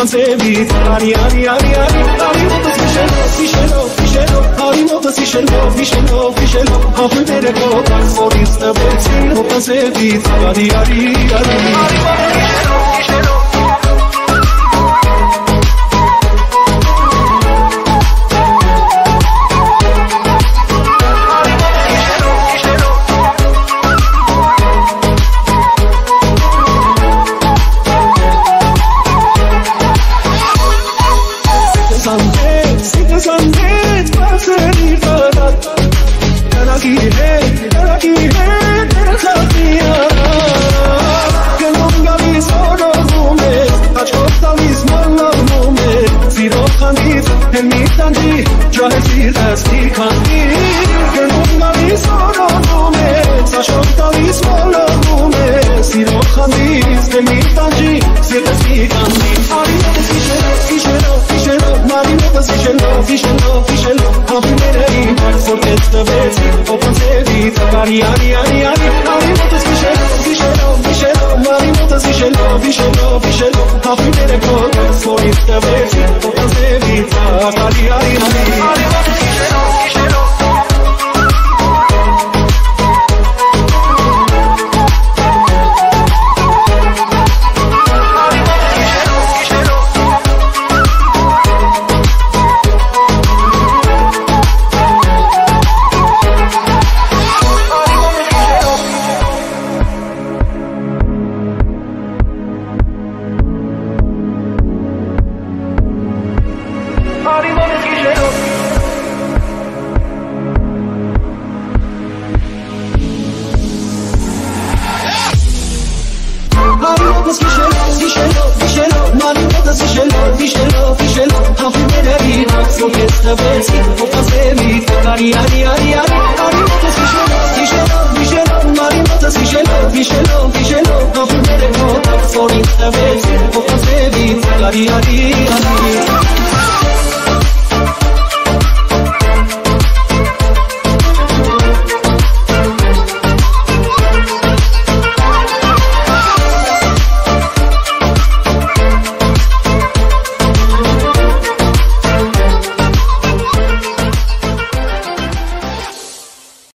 concebi, ari, ari, ari, ari, ari, moto sishelo, sishelo, sishelo, ari, moto sishelo, sishelo, sishelo, afu mere ko, sorista besi, moto concebi, ari, ari, ari, ari, moto sishelo, sishelo. Ari, ari, ari, ari, ari, moto sishelo, sishelo, sishelo, ari, moto sishelo, sishelo, sishelo, afu mere ko, sorista besi, moto concebi, ari, ari, ari, ari, moto sishelo, sishelo. Ari, ari,